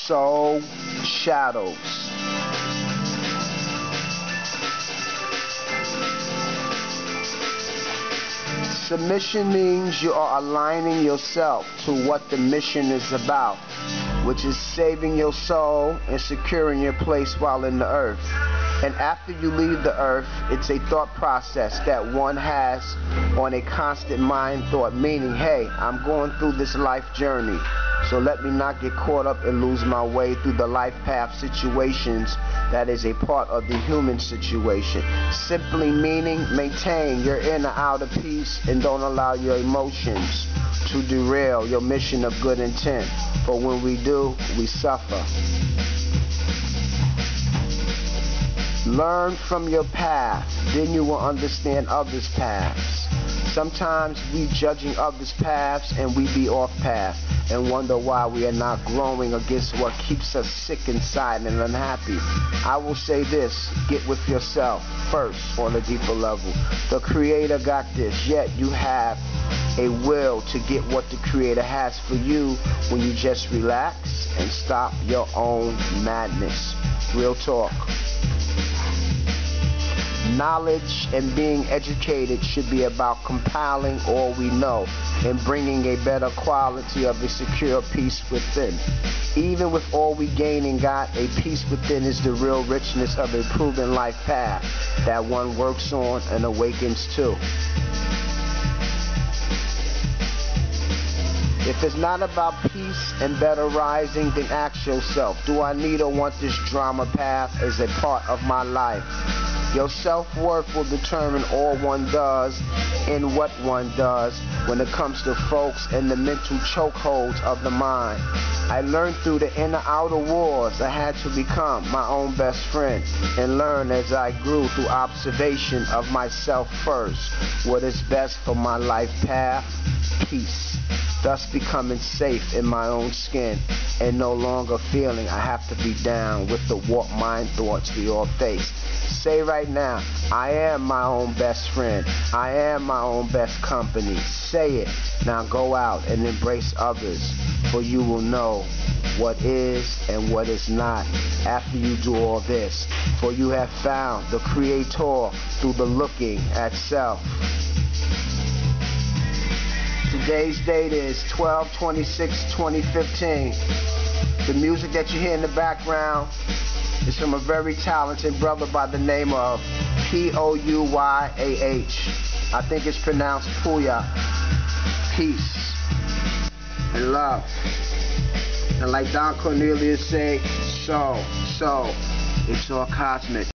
soul shadows. Submission means you are aligning yourself to what the mission is about, which is saving your soul and securing your place while in the earth. And after you leave the earth, it's a thought process that one has on a constant mind thought, meaning, hey, I'm going through this life journey, so let me not get caught up and lose my way through the life path situations that is a part of the human situation. Simply meaning maintain your inner outer peace and don't allow your emotions to derail your mission of good intent. For when we do, we suffer. Learn from your path, then you will understand others' paths. Sometimes we judging others' paths and we be off path and wonder why we are not growing against what keeps us sick inside and unhappy. I will say this, get with yourself first on a deeper level. The Creator got this, yet you have a will to get what the Creator has for you when you just relax and stop your own madness. Real talk. Knowledge and being educated should be about compiling all we know and bringing a better quality of a secure peace within. Even with all we gain and got, a peace within is the real richness of a proven life path that one works on and awakens to. If it's not about peace and better rising, then ask yourself, do I need or want this drama path as a part of my life? Your self-worth will determine all one does and what one does when it comes to folks and the mental chokeholds of the mind. I learned through the inner-outer wars I had to become my own best friend and learn as I grew through observation of myself first. What is best for my life path? Peace. Thus becoming safe in my own skin and no longer feeling I have to be down with the warped mind thoughts we all face. Say right now, I am my own best friend. I am my own best company. Say it. Now go out and embrace others, for you will know what is and what is not after you do all this. For you have found the Creator through the looking at self. Today's date is 12/26/2015. The music that you hear in the background is from a very talented brother by the name of Pouyah. I think it's pronounced Puya. Peace and love. And like Don Cornelius say, so, it's all cosmic.